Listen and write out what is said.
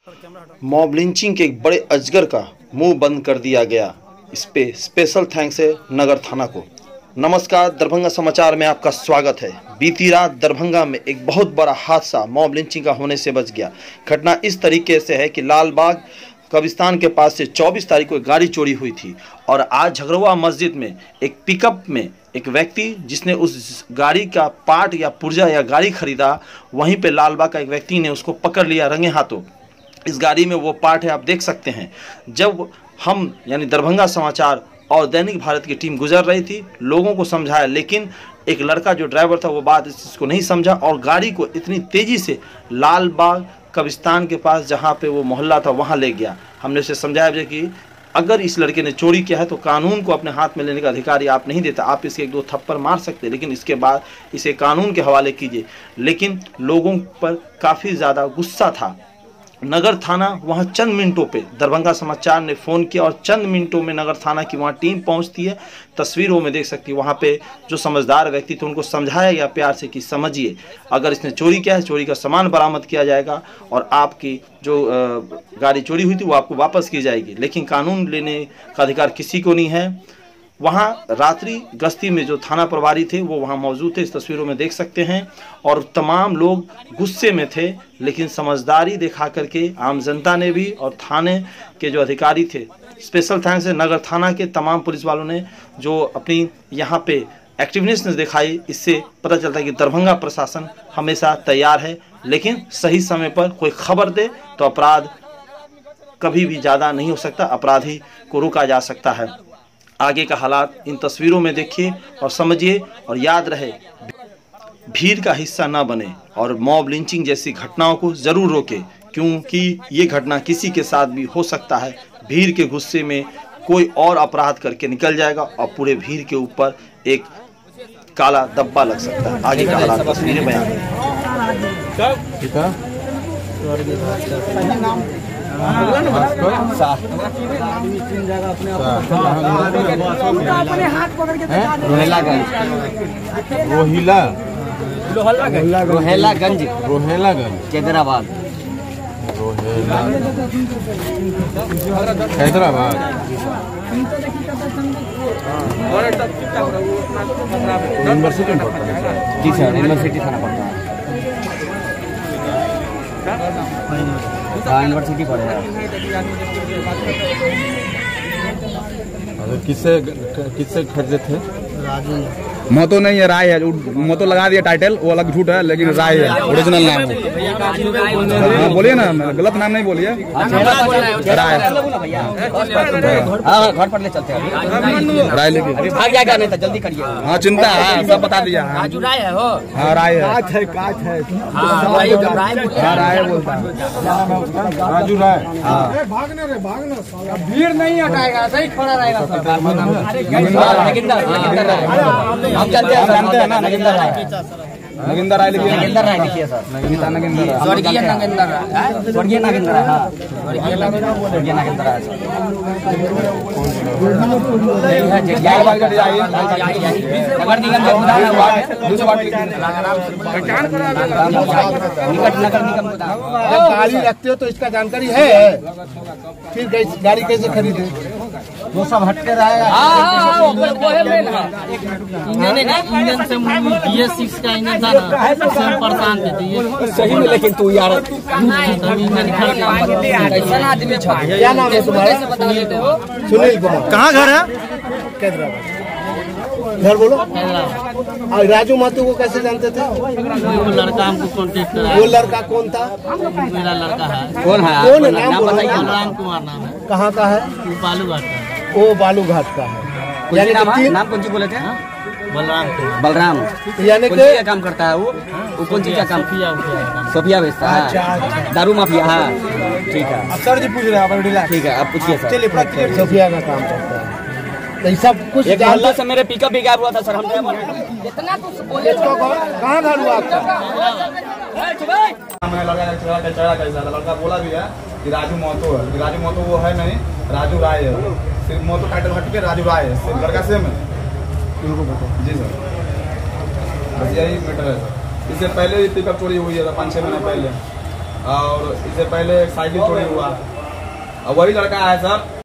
Mob lynching के एक बड़े अजगर का मुंह बंद कर दिया गया। इस पे स्पेशल थैंक्स है नगर थाना को। नमस्कार, दरभंगा समाचार में आपका स्वागत है। बीती रात दरभंगा में एक बहुत बड़ा हादसा मॉब लिंचिंग का होने से बच गया। घटना इस तरीके से है कि लालबाग कब्रिस्तान के पास से 24 तारीख को एक गाड़ी चोरी हुई थी और आज झगड़ुआ मस्जिद में एक पिकअप में एक व्यक्ति जिसने उस गाड़ी का पार्ट या पुर्जा या गाड़ी खरीदा, वहीं पे लालबाग का एक व्यक्ति ने उसको पकड़ लिया रंगे हाथों। इस गाड़ी में वो पार्ट है, आप देख सकते हैं। जब हम यानी दरभंगा समाचार और दैनिक भारत की टीम गुजर रही थी, लोगों को समझाया, लेकिन एक लड़का जो ड्राइवर था वो बात इस चीज़ को नहीं समझा और गाड़ी को इतनी तेज़ी से लालबाग कब्रिस्तान के पास जहाँ पे वो मोहल्ला था वहाँ ले गया। हमने उसे समझाया कि अगर इस लड़के ने चोरी किया है तो कानून को अपने हाथ में लेने का अधिकार आप नहीं देता। आप इसके 1-2 थप्पड़ मार सकते, लेकिन इसके बाद इसे कानून के हवाले कीजिए। लेकिन लोगों पर काफ़ी ज़्यादा गुस्सा था। नगर थाना वहाँ चंद मिनटों पे दरभंगा समाचार ने फ़ोन किया और चंद मिनटों में नगर थाना की वहाँ टीम पहुँचती है। तस्वीरों में देख सकती है, वहाँ पे जो समझदार व्यक्ति थे उनको समझाया गया प्यार से कि समझिए, अगर इसने चोरी किया है, चोरी का सामान बरामद किया जाएगा और आपकी जो गाड़ी चोरी हुई थी वो आपको वापस की जाएगी। लेकिन कानून लेने का अधिकार किसी को नहीं है। वहाँ रात्रि गश्ती में जो थाना प्रभारी थे वो वहाँ मौजूद थे, इस तस्वीरों में देख सकते हैं। और तमाम लोग गुस्से में थे, लेकिन समझदारी दिखा करके आम जनता ने भी और थाने के जो अधिकारी थे, स्पेशल थैंक्स है नगर थाना के तमाम पुलिस वालों ने जो अपनी यहाँ पे एक्टिवनेस दिखाई। इससे पता चलता है कि दरभंगा प्रशासन हमेशा तैयार है, लेकिन सही समय पर कोई खबर दे तो अपराध कभी भी ज़्यादा नहीं हो सकता, अपराधी को रोका जा सकता है। आगे का हालात इन तस्वीरों में देखिए और समझिए, और याद रहे भीड़ का हिस्सा ना बने और मॉब लिंचिंग जैसी घटनाओं को ज़रूर रोके, क्योंकि ये घटना किसी के साथ भी हो सकता है। भीड़ के गुस्से में कोई और अपराध करके निकल जाएगा और पूरे भीड़ के ऊपर एक काला धब्बा लग सकता है। आगे का हालात तस्वीरें बयान रोहेलागंज हैदराबाद यूनिवर्सिटी में पढ़ता है। जी सर, यूनिवर्सिटी थाना पड़ता है। हाँ, यूनिवर्सिटी पढ़ेगा। किससे खरीदे थे? मोतो नहीं है, राय है। मोतो लगा दिया टाइटल, वो अलग झूठ है, लेकिन राय है, ओरिजिनल नाम है। हाँ बोलिए ना, गलत नाम नहीं बोलिए। राय घर पर ले चलते हैं, राय लेके भाग जाएगा नहीं तो जल्दी करिए। हाँ चिंता है, सब बता दिया। राजू राय है हो? हाँ राय है, काच है। हाँ राय बोलता है, राजू राय। हाँ भीड़ नहीं हटाएगा, सही खड़ा रहेगा। हम जानते हैं ना, नगिंदर राय लिखिए। नगेंद्र राय लिखिए सर। नगिंदर स्वर्गीय नगेंद्र राय, स्वर्गीय नगेंद्र राय। हाँ स्वर्गीय नगेंद्र राय। नगर निगम का गोदाम है, निकट नगर निगम गोदाम। जब गाड़ी रखते हो तो इसका जानकारी है, फिर गाड़ी कैसे खरीदे? वो सब हटके रहेगा। इंजन से BS6 का इंजन था ना, उससे हम परेशान थे। सही में, लेकिन तू यार क्या नाम है तुम्हारा? सुनील कुमार। कहाँ घर है? घर बोलो। और राजू महतो को कैसे जानते थे? वो लड़का हमको कांटेक्ट करा। वो लड़का कौन था? मेरा लड़का है। कौन है? कौन है? नाम बताइए। बलराम कुमार नाम है। कहाँ का है? वो बालूघाट का है। वो बालूघाट का है। यानी नाम कौन सी बोले थे? बलराम कुमार। बलराम। यानी कौन सी काम करता है वो? कौन सी क्या काम? सोफिया बेचता है, दारू माफिया है। ठीक है सर जी पूछ रहे हैं, ठीक है, आप पूछिए सर। चलिए, सोफिया का काम करता है। तो सब कुछ एक मोहल्ला से मेरे पिकअप भी गायब हुआ था सर। हम कहाँ घर हुआ आपका? लड़का बोला भी है कि राजू महतो है, राजू महतो वो है नहीं, राजू राय है। सिर्फ महतो टाइटल हट के राजू राय है, सिर्फ लड़का सेम है। जी सर, बस यही मैटर है सर। इससे पहले ही पिकअप चोरी हुई है 5-6 महीने पहले। और इससे पहले एक साइकिल चोरी हुआ और वही लड़का है सर